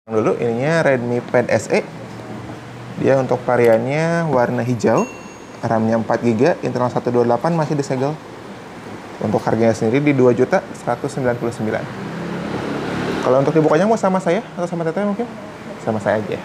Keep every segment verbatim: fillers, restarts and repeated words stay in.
Dulu ininya Redmi Pad S E. Dia untuk variannya warna hijau, RAM-nya empat giga, internal seratus dua puluh delapan, masih disegel. Untuk harganya sendiri di dua juta seratus sembilan puluh sembilan. Kalau untuk dibukanya mau sama saya atau sama Teteh mungkin? Sama saya aja.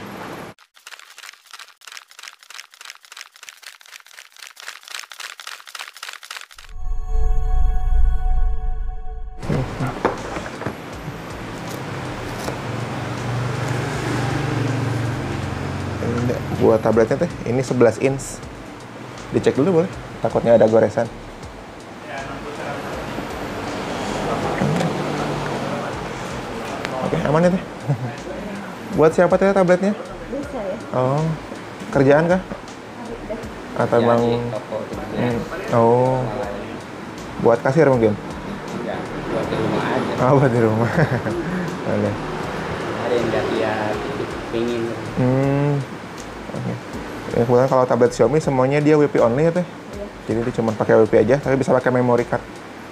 Buat tabletnya teh, ini sebelas inch. Dicek dulu boleh? Takutnya ada goresan. Oke, aman ya teh? Buat siapa teh tabletnya? Bisa ya. Oh, kerjaan kah? Atau Ya, emang... di toko gitu. Hmm. Oh, buat kasir mungkin? Ya, buat di rumah aja. Oh, buat di rumah. Oke. Ada yang nggak dia pingin. Hmm. Oke. Ya, kemudian kalau tablet Xiaomi semuanya dia W P only ya teh. Iya. Jadi dia cuma pakai W P aja, tapi bisa pakai memory card.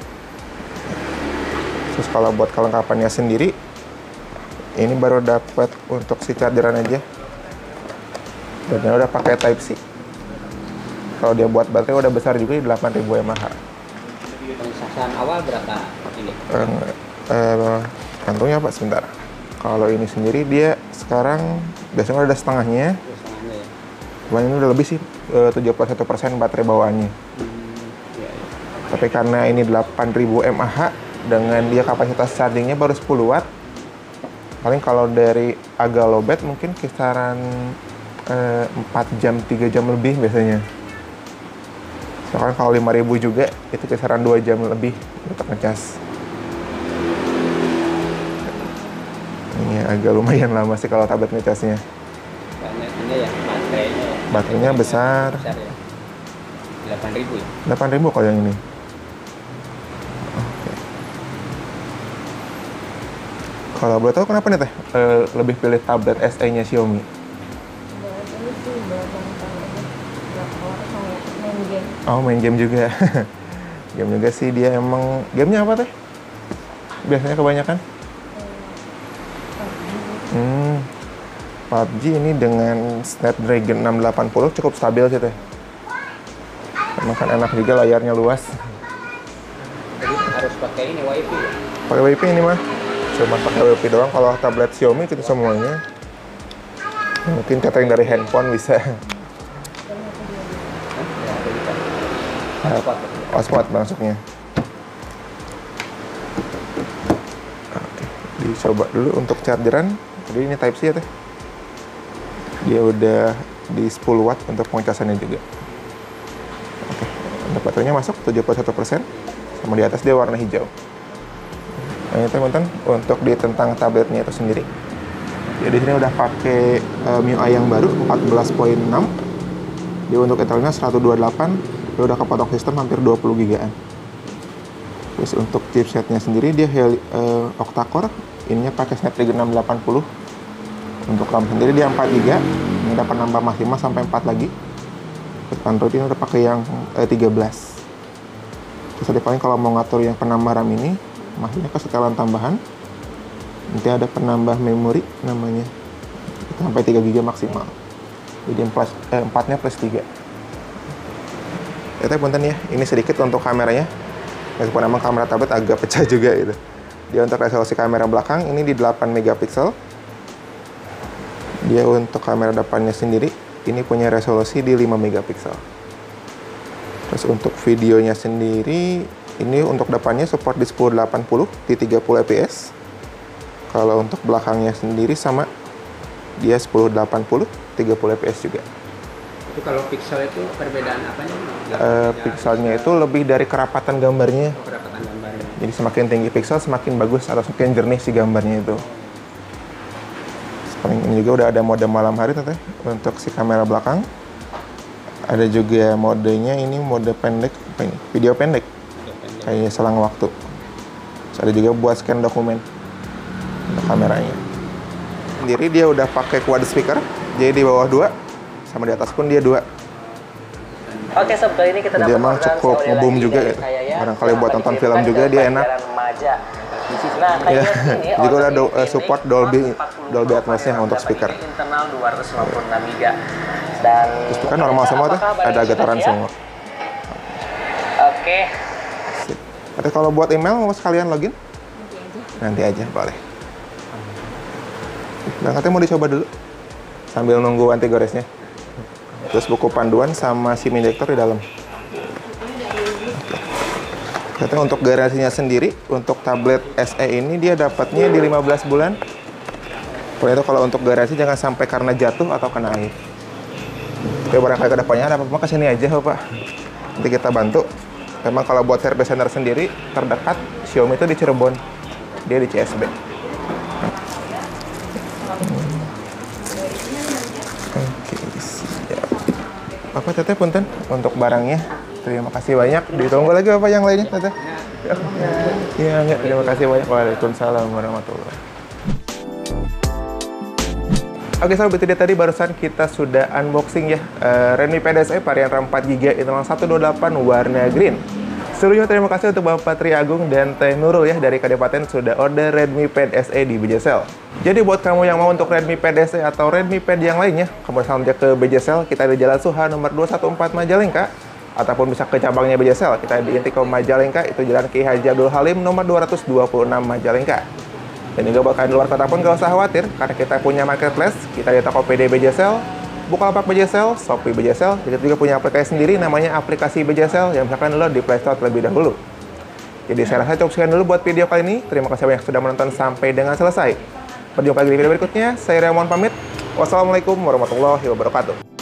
Terus kalau buat kelengkapannya sendiri, ini baru dapat untuk si chargeran aja. Dan dia udah pakai Type C. Kalau dia buat baterai udah besar juga di delapan ribu mAh. Pengesasan awal berapa ini? Eh, eh, kantongnya Pak sebentar. Kalau ini sendiri dia sekarang biasanya udah setengahnya. Terus tangannya ya. Cuman ini udah lebih sih, eh, tujuh puluh satu persen baterai bawaannya. Hmm, ya, ya. Tapi karena ini delapan ribu mAh dengan dia kapasitas chargingnya baru sepuluh watt. Paling kalau dari agak lowbat mungkin kisaran eh, empat jam, tiga jam lebih biasanya. Soalnya kalau lima ribu juga itu kisaran dua jam lebih untuk ngecas. Ini agak lumayan lama sih kalau tablet ngecasnya. Banyaknya ya baterainya. Ya. Baterainya besar. Besar ya. delapan ribu ya. delapan ribu kalau yang ini. Oke. Kalau boleh tahu kenapa nih teh eh, lebih pilih tablet S E-nya Xiaomi? Buat ini sih buat nonton aja. Buat keluar sama main game. Oh, main game juga. Game juga sih dia emang. Gamenya apa teh? Biasanya kebanyakan? Hmm, P U B G ini dengan Snapdragon enam delapan nol cukup stabil sih teh. Emang kan enak juga, layarnya luas. Jadi harus pakai ini WiFi ya. Pakai WiFi ini mah. Cuma pakai WiFi doang. Kalau tablet Xiaomi itu semuanya. Mungkin catering dari handphone bisa. Hah? Ya, ada bisa. Hotspot. Hotspot masuknya. Oke, dicoba dulu untuk chargeran. Jadi ini Type C ya teh. Dia udah di sepuluh watt untuk pengecasannya juga. Oke, untuk baterainya masuk tujuh puluh satu persen. Sama di atas dia warna hijau. Nah ini teman-teman, untuk di tentang tabletnya itu sendiri. Jadi di sini udah pakai uh, M I U I yang baru empat belas titik enam. Dia untuk Intelnya seratus dua puluh delapan. Dia udah kepotong sistem hampir dua puluh gigaan. Terus untuk chipsetnya sendiri dia Heli, uh, octa-core. Ininya pakai Snapdragon enam delapan nol. Untuk RAM sendiri dia empat giga. Ini dapat nambah mas lima sampai empat lagi. Untuk Android ini udah pakai yang eh, tiga belas. Terus tadi paling kalau mau ngatur yang penambah RAM ini, masuknya ke setelan tambahan. Nanti ada penambah memori namanya. Sampai tiga giga maksimal. Jadi plus, eh, empatnya plus tiga. Ya, punten ya. Ini sedikit untuk kameranya. Meskipun emang kamera tablet agak pecah juga gitu. Dia untuk resolusi kamera belakang ini di delapan megapiksel. Dia untuk kamera depannya sendiri ini punya resolusi di lima megapiksel. Terus untuk videonya sendiri ini untuk depannya support di sepuluh delapan puluh di tiga puluh F P S. Kalau untuk belakangnya sendiri sama dia sepuluh delapan puluh tiga puluh F P S juga. Itu kalau pixel itu perbedaan apanya? Uh, pixelnya itu lebih dari kerapatan gambarnya. Oh, kerapatan gambarnya. Jadi semakin tinggi pixel semakin bagus atau semakin jernih si gambarnya itu. Paling ini juga udah ada mode malam hari teteh untuk si kamera belakang. Ada juga modenya ini mode pendek, apa ini? Video pendek. Video pendek. Kayak selang waktu. Terus ada juga buat scan dokumen untuk kameranya. Sendiri dia udah pakai quad speaker, jadi di bawah dua, sama di atas pun dia dua. Oke sob, kali ini kita Jadi dapat emang orderan cukup Xiaomi nge-boom lagi juga dari ya. saya ya. Barangkali buat Lagi nonton titipkan film juga ke dia enak. Banjaran Remaja. Nah, Ya, kayak ini juga udah Audio do- eh, support Dolby Dolby Atmos-nya untuk speaker. internal dua ratus lima puluh enam giga. Dan Speaker normal semua tuh, ada getaran semua. Oke. Sip. Tapi kalau buat email mau sekalian login? Nanti aja. Nanti aja, boleh. Dan katanya mau dicoba dulu sambil nunggu antigoresnya. Terus buku panduan sama SIM injector di dalam. Katanya untuk garansinya sendiri, untuk tablet S E ini dia dapatnya di lima belas bulan. Pokoknya itu kalau untuk garansi jangan sampai karena jatuh atau kena air. Tapi barangkali ke depannya ada apa-apa kesini aja Pak. Nanti kita bantu. Memang kalau buat service center sendiri, terdekat Xiaomi itu di Cirebon. Dia di C S B. Oke, siap. Apa Teteh punten untuk barangnya? Terima kasih banyak. Ditunggu lagi apa yang lainnya, Teteh? Iya, enggak. Terima kasih banyak. Waalaikumsalam warahmatullahi. Oke, sahabat, itu dia tadi barusan kita sudah unboxing ya uh, Redmi Pad S E varian RAM empat giga internal seratus dua puluh delapan warna green. Sebelumnya terima kasih untuk Bapak Tri Agung dan Teh Nurul ya dari Kadipaten sudah order Redmi Pad S E di B J Cell. Jadi buat kamu yang mau untuk Redmi Pad S E atau Redmi Pad yang lainnya, kamu bisa langsung ke B J Cell. Kita di Jalan Suha nomor dua satu empat Majalengka, ataupun bisa ke cabangnya B J Cell. Kita di Intikom Majalengka, itu Jalan Ki Haji Abdul Halim nomor dua ratus dua puluh enam Majalengka. Dan juga buat kalian di luar kota pun gak usah khawatir, karena kita punya marketplace. Kita di Tokopedia B J Cell, Bukalapak B J Cell, Shopee B J Cell. Kita juga punya aplikasi sendiri namanya aplikasi B J Cell yang misalkan download di Play Store terlebih dahulu. Jadi saya rasa cukup sekian dulu buat video kali ini. Terima kasih banyak sudah menonton sampai dengan selesai. Berjumpa lagi di video berikutnya. Saya Raymond pamit. Wassalamualaikum warahmatullahi wabarakatuh.